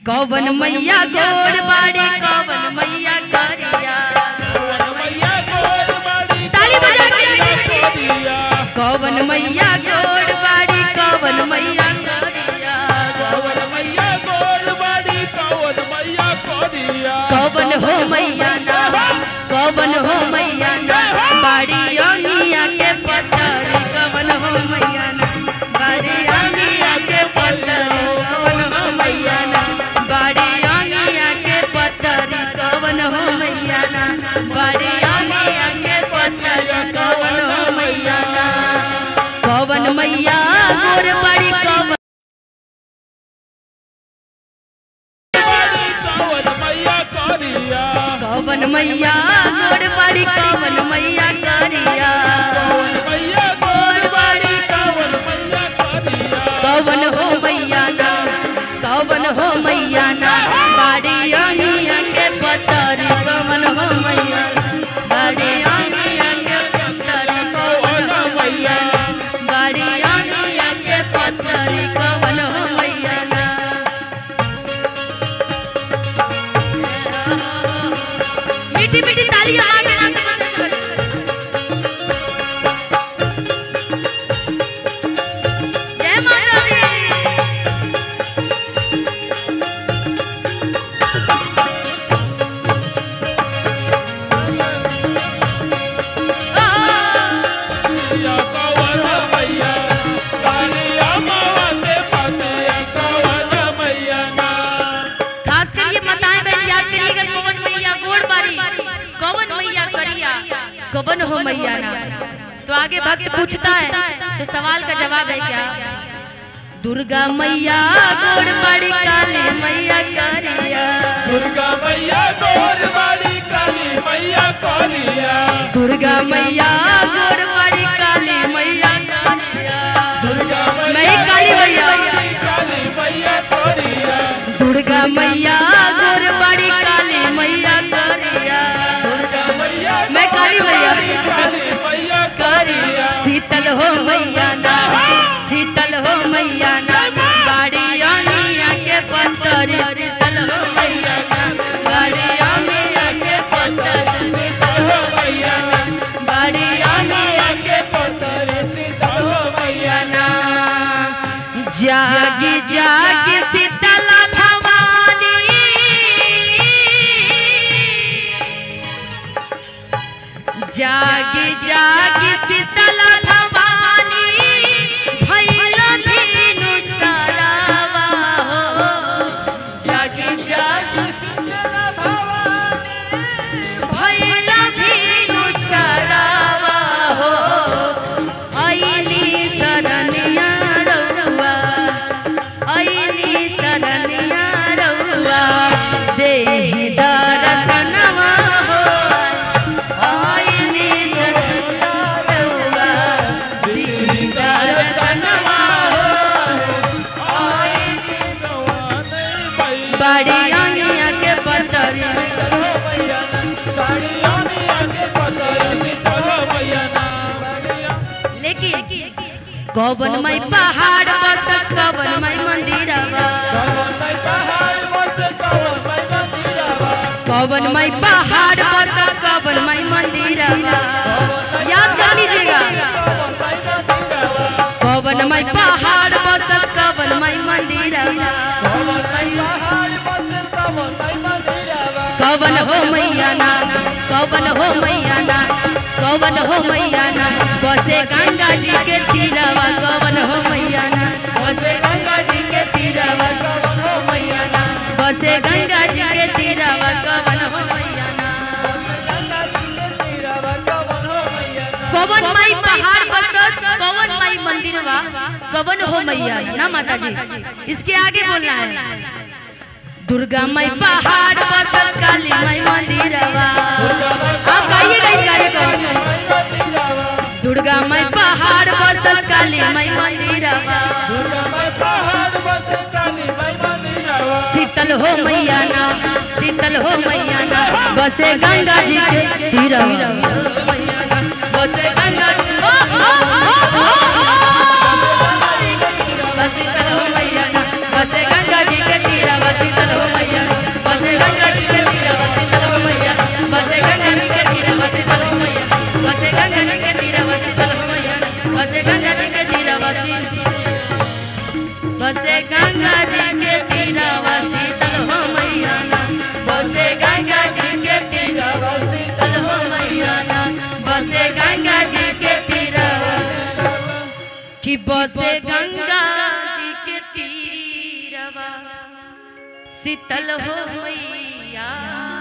कौवन मैया गोड़ बाड़ी कौवन मैया करिया ताली बजा के कौवन मैया गोड़ बाड़ी कौवन मैया करिया कौवन हो मैया ना कौवन हो मैया ना बाड़ी अंगिया के पत्थर कौवन हो मैया ना बाड़ी अंगिया के पत्थर कौवन हो मैया ना बाड़ी अंगिया के पत्थर कौवन हो मैया ना बाड़ी अंगिया के पत्थर कौवन हो मैया ना कौवन मैया गोर बाड़ी कौवन कौवन मैया गोड़ बाड़ी कौवन मैया करिया कौवन हो मैया ना कौवन हो मैया ना बाड़ी अंगिया के पत्थर कौवन हो मैया बाड़ी अंगिया के पत्थर कौवन हो मैया बाड़ी अंगिया के पत्थर कौवन हो मैया ना मीठी मीठी तालियां आगे ना जय माता दी खास कर ये बताएं बहन याद करिएगा कौवन मैया गोड़ बारी कौवन मैया करिया कौवन हो मैया ना तो आगे भक्त पूछता है तो सवाल का जवाब है क्या दुर्गा मैया गोड़ बाड़ी काली मैया करिया दुर्गा मैया गोड़ बाड़ी काली मैया करिया दुर्गा मैया गोड़ बाड़ी काली मैया करिया दुर्गा मैं काली मैया काली मैया करिया दुर्गा मैया गोड़ बाड़ी काली मैया करिया दुर्गा मैया मैं काली मैया काली मैया करिया शीतल हो मैया ना शीतल हो मैया ना बाड़ी अंगिया के पत्थर शीतल हो मैया ना बाड़ी अंगिया के पत्थर शीतल हो मैया ना बाड़ी अंगिया के पत्थर शीतल हो मैया ना जागी जागी शीतल भवानी जागी जागी शीतल भवानी भइल भीनु सरावा हो जागी जागी शीतल भवानी भइल भीनु सरावा हो आईनी शरणिया रउआ आईनी शरणिया रउआ देहि दर्शनवा हो आईनी शरणिया रउआ देहि दर्शनवा हो आईनी बाड़ी अंगिया के पत्थर लेकिन कौवन माई पहाड़ बसस कौवन माई मंदिरवा कौवन माई पहाड़ बसस कौवन माई मंदिरवा याद कर लीजिएगा कौवन माई पहाड़ बसस कौवन माई मंदिरवा कौवन हो मैया ना कौवन हो मैया ना कौवन हो मैया ना बसे गंगा जी के तीरवा कौवन हो मैया ना बसे गंगा जी के तीरवा कौवन हो मैया ना बसे गंगा जी के तीरवा कौवन हो मैया ना कौवन माई पहाड़ बसस कौवन माई मंदिरवा कौवन हो मैया ना माता जी इसके आगे बोलना है दुर्गा माई पहाड़ बसस काली माई मंदिरवा आप गाइएगा इस गाने को दुर्गा माई पहाड़ बसस काली माई मंदिरवा शीतल हो मैया ना शीतल हो मैया ना बसे गंगा जी के तीरवा बसे गंगा शीतल हो मैया ना बसे गंगा जी के तीरवा शीतल हो कि बसे गंगा जी के तीरवा शीतल हो मैया।